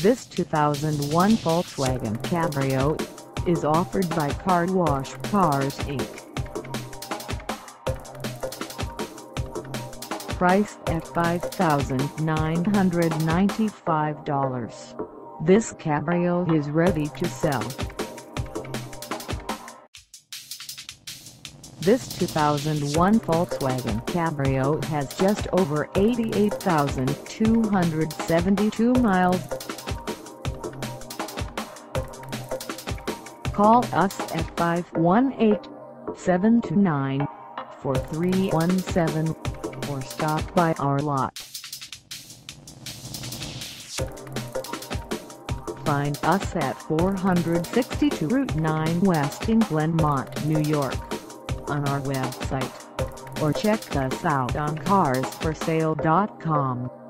This 2001 Volkswagen Cabrio is offered by Car Wash Cars Inc. Priced at $5,995, this Cabrio is ready to sell. This 2001 Volkswagen Cabrio has just over 88,272 miles. Call us at 518-729-4317 or stop by our lot. Find us at 462 Route 9 West in Glenmont, New York, on our website, or check us out on carsforsale.com.